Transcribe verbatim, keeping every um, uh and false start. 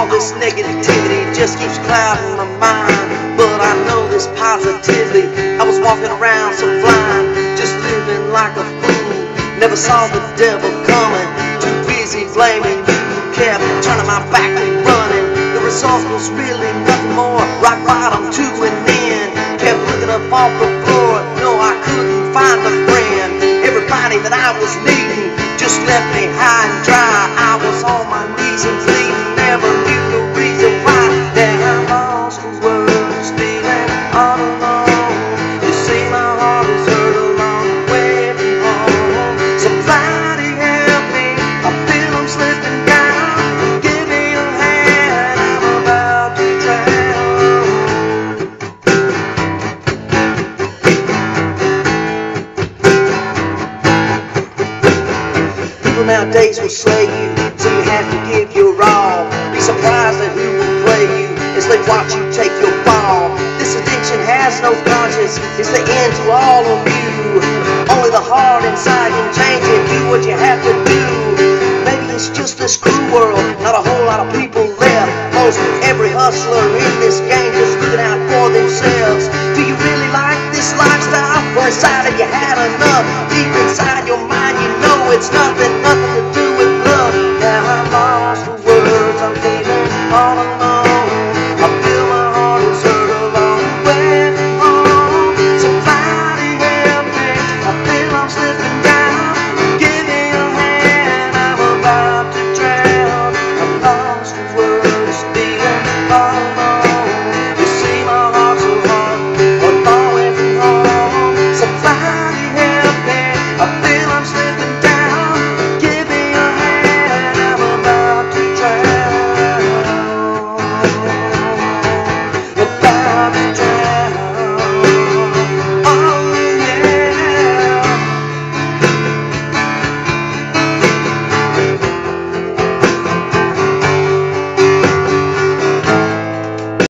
All this negativity just keeps clouding my mind, but I know this positively. I was walking around so blind, just living like a fool. Never saw the devil coming, too busy blaming you. Kept turning my back and running. The result was really nothing more, rock bottom to an end. Kept looking up off the floor, no, I couldn't find a friend. Everybody that I was meeting just left me high and dry. I was on my knees and pleading, never knew the reason why. Then I lost the words, feeling all alone. You see, my heart is hurt a long way from home. Somebody help me, I feel I'm slipping down. Give me a hand, I'm about to drown. People nowadays will slay you, so you have to give your all. Be surprised at who will play you as they watch you take your fall. This addiction has no conscience, it's the end to all of you. Only the heart inside can change it, do what you have to do. Maybe it's just this cruel world, not a whole lot of people left. Most every hustler in this game just looking out for themselves. Do you really like this lifestyle? Or inside of you had enough? Deep inside your mind you know it's nothing